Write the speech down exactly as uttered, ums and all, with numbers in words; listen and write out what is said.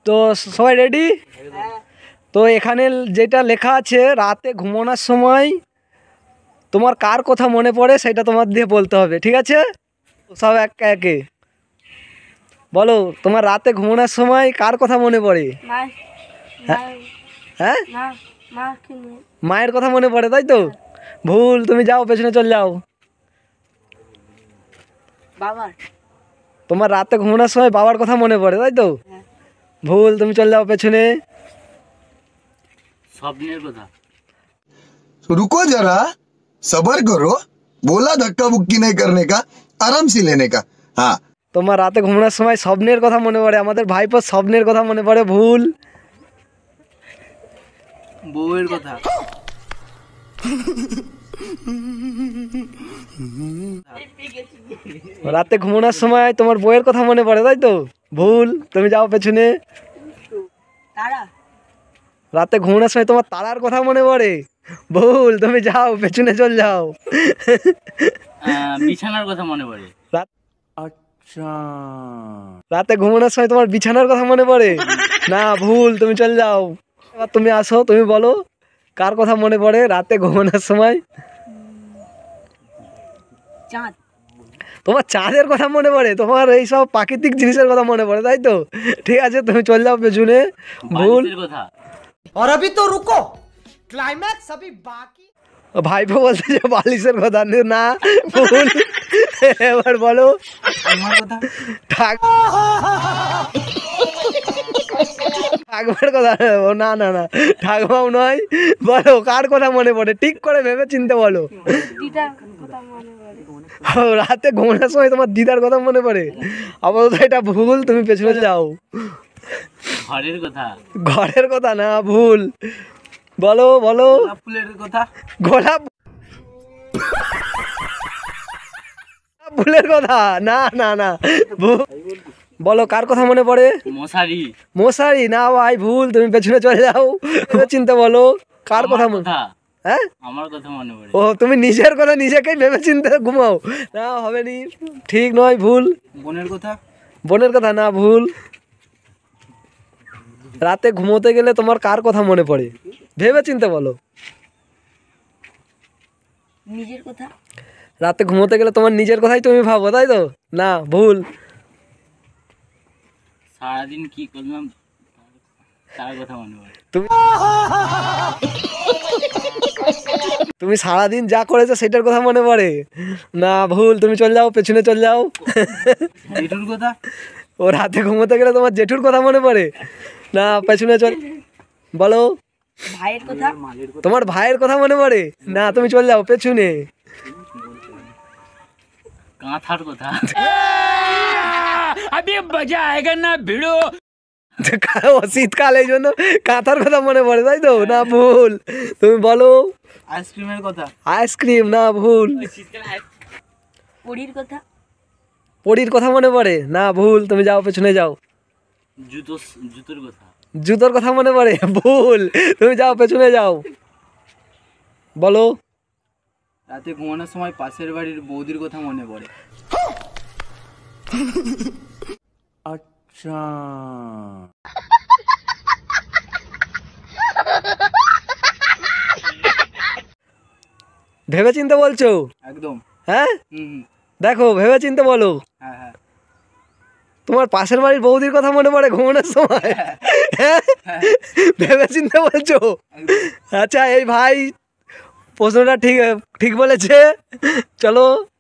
তো সবাই রেডি? তো এখানে যেটা লেখা আছে, রাতে ঘুমানোর সময় তোমার কার কথা মনে পড়ে সেটা তোমার দিয়ে বলতে হবে, ঠিক আছে? সব এক একে বলো, তোমার রাতে ঘুমানোর সময় কার কথা মনে পড়ে? হ্যাঁ, মায়ের কথা মনে পড়ে, তাই তো? ভুল, তুমি যাও পেছনে চলে যাও। বাবার। তোমার রাতে ঘুমানোর সময় বাবার কথা মনে পড়ে, তাই তো? ভুল, তুমি চলে যাও পেছনে। স্বপ্নের কথা। रुको जरा सबर करो, बोला धक्का मुक्की नहीं करने का, आराम से लेने का। हाँ, তোমার রাতে ঘুমানোর সময় স্বপ্নের কথা মনে পড়ে, আমাদের ভাইপোর স্বপ্নের কথা মনে পড়ে। ভুল। বউয়ের কথা। রাতে ঘুমানোর সময় তোমার বউয়ের কথা মনে পড়ে, তাই তো? ভুল, তুমি যাও পেছনে। তারা। রাতে ঘুমানোর সময় তোমার তারার কথা মনে পড়ে। ভুল, তুমি যাও পেছনে চল যাও। আহ, বিছানার কথা মনে পড়ে। রাত- রাতে ঘুমানোর সময় তোমার বিছানার কথা মনে পড়ে না। ভুল, তুমি চল যাও। এবার তুমি আসো, তুমি বলো কার কথা মনে পড়ে রাতে ঘুমানোর সময়? চাঁদ। তোমার চাঁদের কথা মনে পড়ে, তোমার এই সব প্রাকৃতিক জিনিসের কথা মনে পড়ে, তাই তো? ঠিক আছে, তুমি চল যাও পেছনে। ভুল। বালিশের কথা। और अभी तो रुको, क्लाइमैक्स अभी बाकी। ভাইপো বলতে যে বালিশের কথা না। ভুল। এবার বলো আমার কথা। ঠাক- ঠাকুমার কথা। ও না না না, ঠাকুমাও নয়। বলো কার কথা মনে পড়ে, ঠিক করে ভেবে চিনতে বলো। দিদার কথা মনে পড়ে। ও, রাতে ঘুমানোর সময় তোমার দিদার কথা মনে পড়ে। আপাতত এটা ভুল, তুমি পেছনে যাও। ঘরের কথা। ঘরের কথা না, ভুল। বলো বলো গোলাপ ফুলের কথা। গোলাপ ফুলের কথা না না না, ভুল। বলো কার কথা মনে পড়ে? মশারি। মশারি না ভাই, ভুল, তুমি পেছনে চলে যাও। ভেবে চিন্তে বলো কার কথা আমার মনে। কথা। হ্যাঁ, আমার কথা মনে পড়ে। ও, তুমি নিজের কথা নিজেকেই ভেবে চিন্তে ঘুমাও না, হবে নি, ঠিক নয়, ভুল। বোনের কথা। বোনের কথা না, ভুল। রাতে ঘুমোতে গেলে তোমার কার কথা মনে পড়ে, ভেবে চিন্তে বলো। নিজের কথা। রাতে ঘুমোতে গেলে তোমার নিজের কথাই তুমি ভাবো, তাই তো? না, ভুল। সারাদিন কি করলাম তার কথা মনে পড়ে। তুমি তুমি সারাদিন যা করেছো সেটার কথা মনে পড়ে না। ভুল, তুমি চল যাও পেছনে চল যাও। জেঠুর কথা। ও, রাতে ঘুমোতে গেলে তোমার জেঠুর কথা মনে পড়ে না, পেছনে চল। বলো ভাইয়ের কথা। তোমার ভাইয়ের কথা মনে পড়ে না, তুমি চল যাও পেছনে। কাঁথার কথা। ও, শীতকাল, এই জন্য কাঁথার কথা মনে পড়ে, তাই তো? না, ভুল, তুমি বলো। আইসক্রিমের কথা। আইসক্রিম না, ভুল। পরীর কথা। পরীর কথা মনে পড়ে না, ভুল, তুমি যাও পেছনে যাও। জুতো জুতোর কথা। জুতোর কথা মনে পড়ে, ভুল, তুমি যাও পেছনে যাও। বলো রাতে ঘুমানোর সময় পাশের বাড়ির বৌদির কথা মনে পড়ে। আচ্ছা। ভেবে চিন্তে বলছো? একদম। হ্যাঁ, হুম হুম। দেখো ভেবে চিন্তে বলো। হ্যাঁ হ্যাঁ। তোমার পাশের বাড়ির বৌদির কথা মনে পড়ে ঘুমানোর সময়? হ্যাঁ, ভেবে চিন্তে বলছো? আচ্ছা, এই ভাই প্রশ্নটা ঠিক ঠিক বলেছে। চলো।